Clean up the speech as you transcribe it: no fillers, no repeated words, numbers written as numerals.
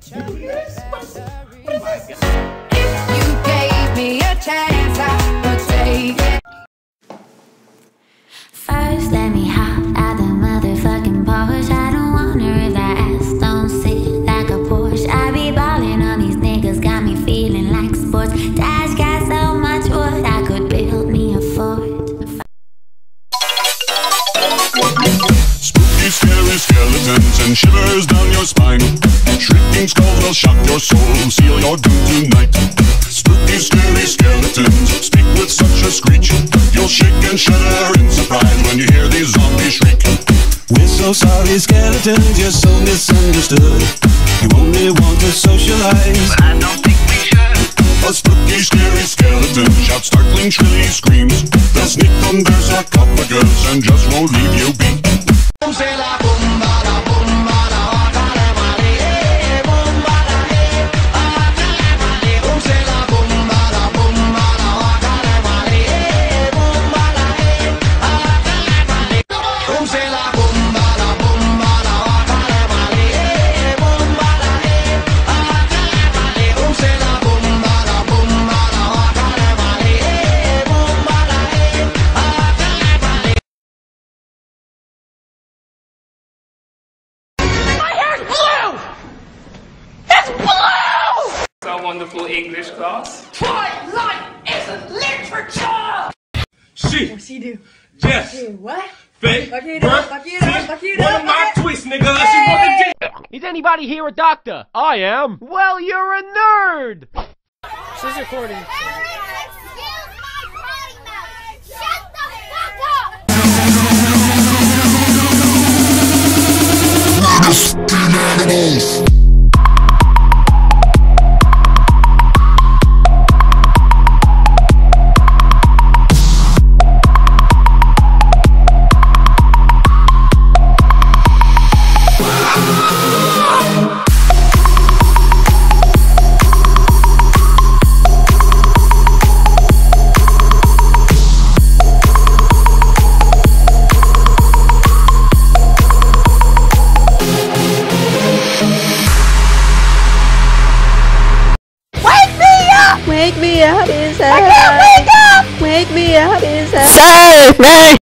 If you gave me a chance, I would take it. First, let me hop out the motherfucking Porsche. I don't wonder if that ass don't sit like a Porsche. I be ballin' on these niggas, got me feeling like sports. Dash got so much wood, I could build me a fort. Spooky, scary skeletons and shivers down your spine. Shrieking skulls will shock your soul, seal your doom tonight. Spooky, scary skeletons speak with such a screech. You'll shake and shudder in surprise when you hear these zombies shriek. We're so sorry, skeletons, you're so misunderstood. You only want to socialize, but I don't think we should. A spooky, scary skeleton shouts startling, shrilly screams. They'll sneak under sarcophagus and just won't leave you be. Our wonderful English class. Twilight isn't literature! Shit! What's he do? Yes! What? Fake! Fuck you, Bruh. fuck you, See? fuck you, One of my fuck you. twists, nigga, unless you want the dick! Is anybody here a doctor? I am. Well, you're a nerd. She's recording. Wake me up inside. I can't wake up! Wake me up inside. Save me!